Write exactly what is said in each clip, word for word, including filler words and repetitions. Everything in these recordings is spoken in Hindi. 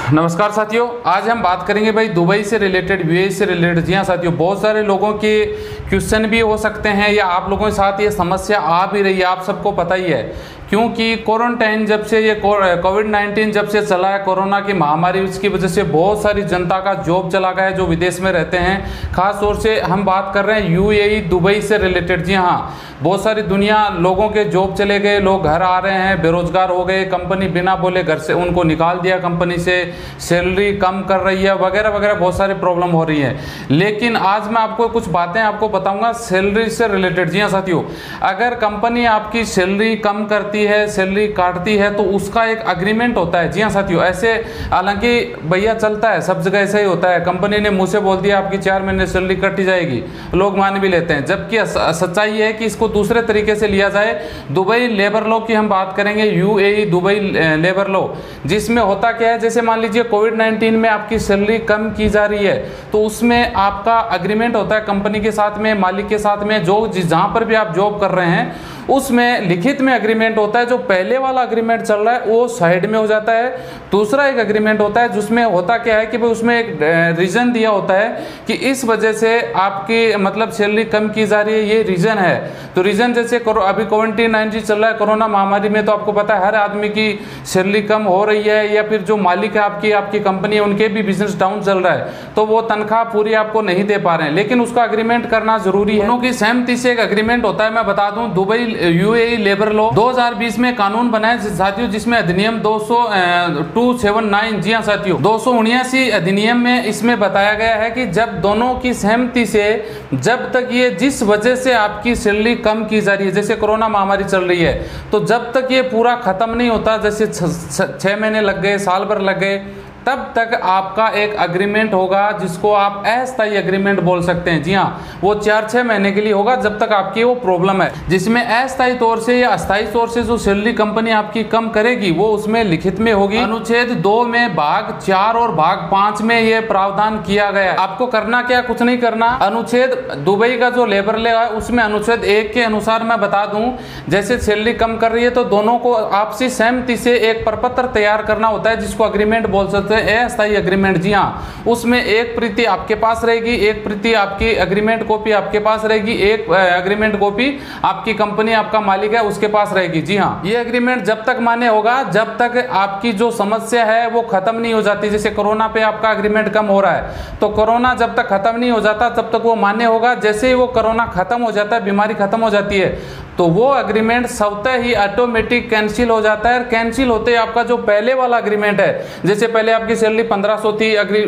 नमस्कार साथियों, आज हम बात करेंगे भाई दुबई से रिलेटेड, यूएई से रिलेटेड। जी हाँ साथियों, बहुत सारे लोगों के क्वेश्चन भी हो सकते हैं या आप लोगों के साथ ये समस्या आ भी रही है, आप सबको पता ही है। क्योंकि क्वारंटाइन जब से ये कोविड नाइन्टीन जब से चला है, कोरोना की महामारी, उसकी वजह से बहुत सारी जनता का जॉब चला गया है जो विदेश में रहते हैं। खास तौर से हम बात कर रहे हैं यूएई दुबई से रिलेटेड। जी हाँ, बहुत सारी दुनिया लोगों के जॉब चले गए, लोग घर आ रहे हैं, बेरोजगार हो गए, कंपनी बिना बोले घर से उनको निकाल दिया कंपनी से, सैलरी कम कर रही है वगैरह वगैरह, बहुत सारी प्रॉब्लम हो रही है। लेकिन आज मैं आपको कुछ बातें आपको बताऊंगा सैलरी से रिलेटेड। जी हाँ साथियों, अगर कंपनी आपकी सैलरी कम करती है, सैलरी काटती है, तो उसका एक अग्रीमेंट होता है। जी हाँ साथियों, ऐसे हालांकि भैया चलता है, सब जगह ऐसा ही होता है। कंपनी ने मुंह से बोल दिया आपकी चार महीने सैलरी कटी जाएगी, लोग मान भी लेते हैं, जबकि सच्चाई है कि इसको दूसरे तरीके से लिया जाए। दुबई लेबर लॉ की हम बात करेंगे, यूएई दुबई लेबर लॉ, जिसमें होता क्या है, जैसे मान लीजिए कोविड नाइन्टीन में आपकी सैलरी कम की जा रही है, तो उसमें आपका अग्रीमेंट होता है कंपनी के साथ में, मालिक के साथ में, जो जहां पर भी आप जॉब कर रहे हैं उसमें लिखित में अग्रीमेंट होता है। जो पहले वाला अग्रीमेंट चल रहा है वो साइड में हो जाता है, दूसरा एक अग्रीमेंट होता है जिसमें होता क्या है कि भाई उसमें एक रीजन दिया होता है कि इस वजह से आपकी मतलब सैलरी कम की जा रही है, ये रीजन है। तो रीजन जैसे अभी कोविड नाइन्टीन चल रहा है, कोरोना महामारी में, तो आपको पता है हर आदमी की सैलरी कम हो रही है, या फिर जो मालिक है आपकी आपकी कंपनी है उनके भी बिजनेस डाउन चल रहा है, तो वो तनख्वाह पूरी आपको नहीं दे पा रहे हैं, लेकिन उसका अग्रीमेंट करना जरूरी है। दोनों की सहमति से एक अग्रीमेंट होता है। मैं बता दूं, दुबई यूएई लेबर लॉ दो हज़ार बीस में कानून बनाया साथियों, जिसमें अधिनियम दो सौ टू सेवन नाइन, जी हाँ साथियों, दो सौ उन्यासी अधिनियम में इसमें बताया गया है कि जब दोनों की सहमति से, जब तक ये जिस वजह से आपकी सैलरी कम की जा रही है, जैसे कोरोना महामारी चल रही है, तो जब तक ये पूरा खत्म नहीं होता, जैसे छह महीने लग गए, साल भर लग गए, तब तक आपका एक अग्रीमेंट होगा जिसको आप अस्थायी अग्रीमेंट बोल सकते हैं। जी हाँ, वो चार छह महीने के लिए होगा जब तक आपकी वो प्रॉब्लम है, जिसमें अस्थायी तौर से या अस्थायी तौर से जो सैलरी कंपनी आपकी कम करेगी वो उसमें लिखित में होगी। अनुच्छेद दो में भाग चार और भाग पांच में ये प्रावधान किया गया है। आपको करना क्या, कुछ नहीं करना। अनुच्छेद दुबई का जो लेबर लॉ है उसमें अनुच्छेद एक के अनुसार मैं बता दूं, जैसे सैलरी कम कर रही है तो दोनों को आपसी सहमति से एक प्रपत्र तैयार करना होता है, जिसको अग्रीमेंट बोल सकते हैं, अस्थायी अग्रीमेंट। जी हाँ, उसमें एक प्रति आपके पास रहेगी, एक प्रति आपकी अग्रीमेंट कॉपी आपके पास रहेगी, एक अग्रीमेंट कॉपी आपकी कंपनी, आपका मालिक है उसके पास रहेगी। जी हाँ, ये अग्रीमेंट जब तक मान्य होगा जब तक आपकी जो समस्या है वो खत्म नहीं हो जाती। जैसे कोरोना पे आपका अग्रीमेंट कम हो रहा है, तो कोरोना जब तक खत्म नहीं हो जाता तब तक वो मान्य होगा। जैसे ही वो कोरोना खत्म हो जाता है, बीमारी खत्म हो जाती है, तो वो अग्रीमेंट स्वतः ही ऑटोमेटिक कैंसिल हो जाता है। कैंसिल होते ही आपका जो पहले वाला अग्रीमेंट है, जैसे पहले आपकी सैलरी पंद्रह सौ थी, अग्री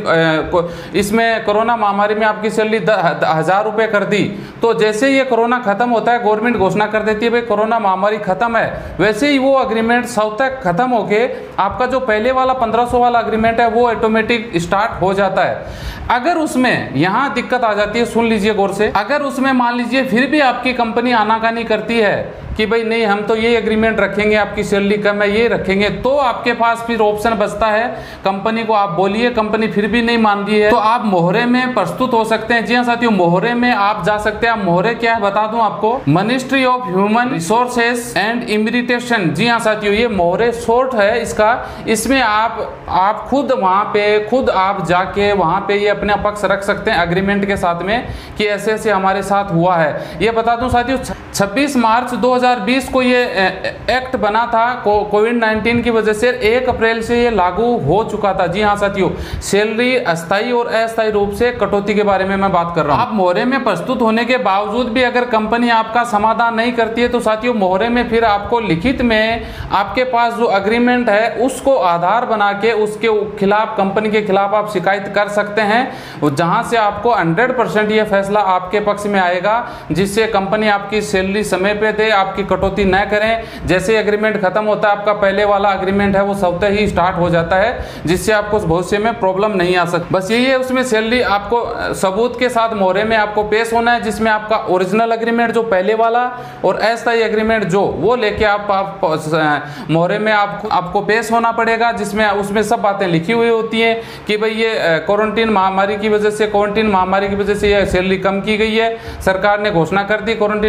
इसमें कोरोना महामारी में आपकी सैलरी हजार रुपए कर दी, तो जैसे ये कोरोना खत्म होता है, गवर्नमेंट घोषणा कर देती है भाई कोरोना महामारी खत्म है, वैसे ही वो अग्रीमेंट स्वतः खत्म होके आपका जो पहले वाला पंद्रह सौ वाला अग्रीमेंट है वो ऑटोमेटिक स्टार्ट हो जाता है। अगर उसमें यहाँ दिक्कत आ जाती है, सुन लीजिए गौर से, अगर उसमें मान लीजिए फिर भी आपकी कंपनी आनाकानी करती है कि भाई नहीं हम तो ये एग्रीमेंट रखेंगे, आपकी सैलरी कम है ये रखेंगे, तो आपके पास फिर ऑप्शन बचता है, कंपनी को आप बोलिए, कंपनी फिर भी नहीं मान रही है तो आप मोहरे में प्रस्तुत हो सकते हैं। जी हाँ साथियों, मोहरे में आप जा सकते हैं। मोहरे क्या है बता दूं आपको, ministry of human resources and immigration. जी हाँ साथियों, ये मोहरे शॉर्ट है इसका। इसमें आप आप खुद वहां पे खुद आप जाके वहां पे ये अपने पक्ष रख सकते हैं अग्रीमेंट के साथ में कि ऐसे ऐसे हमारे साथ हुआ है। ये बता दूं साथियों, छब्बीस मार्च दो हज़ार बीस को ये एक्ट बना था, कोविड नाइन्टीन की वजह से एक अप्रैल से ये लागू हो चुका था। जी हाँ साथियों, सैलरी अस्थायी और अस्थायी रूप से कटौती के बारे में मैं बात कर रहा हूँ। आप मोहरे में प्रस्तुत होने के बावजूद भी अगर कंपनी आपका समाधान नहीं करती है तो साथियों मोहरे में फिर आपको लिखित में आपके पास जो अग्रीमेंट है उसको आधार बना के उसके खिलाफ, कंपनी के खिलाफ आप शिकायत कर सकते हैं, जहां से आपको हंड्रेड परसेंट ये फैसला आपके पक्ष में आएगा, जिससे कंपनी आपकी सैलरी समय पे दे, आपकी कटौती न करें। जैसे एग्रीमेंट खत्म होता है, आपका पहले वाला एग्रीमेंट है वो स्वतः ही स्टार्ट हो जाता है, जिससे आपको भविष्य में प्रॉब्लम नहीं आ सकती। बस यही है, उसमें सैलरी आपको सबूत के साथ मोहरे में आपको पेश होना है, जिसमें आपका ओरिजिनल एग्रीमेंट जो पहले वाला और अस्थायी एग्रीमेंट जो वो लेके आप, आप मोहरे में आप, आपको पेश होना पड़ेगा, जिसमें उसमें सब बातें लिखी हुई होती हैं कि भाई ये क्वारंटीन महामारी की वजह से क्वारंटीन महामारी की वजह से ये सैलरी कम की गई है, सरकार ने घोषणा कर दी क्वारंटीन महामारी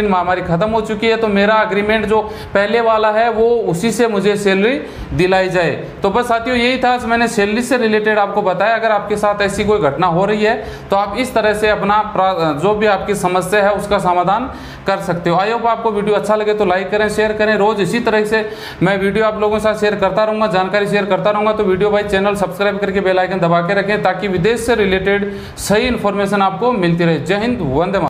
ख़त्म हो चुकी है, तो मेरा अग्रीमेंट जो पहले वाला है वो उसी से मुझे सैलरी दिलाई जाए। तो बस साथियों यही था, आज मैंने सैलरी से रिलेटेड आपको बताया। अगर आपके साथ ऐसी कोई घटना हो रही है तो आप इस तरह से अपना जो भी आपकी समस्या है उसका समाधान कर सकते हो। आई होप आपको वीडियो अच्छा लगे तो लाइक करें, शेयर करें। रोज़ इसी तरह से मैं वीडियो आप लोगों के साथ शेयर करता रहूँगा, जानकारी शेयर करता रहूँगा। तो वीडियो भाई चैनल सब्सक्राइब करके बेल आइकन दबा के रखें ताकि विदेश से रिलेटेड सही इन्फॉर्मेशन आपको मिलती रहे। जय हिंद, वंदे मातरम।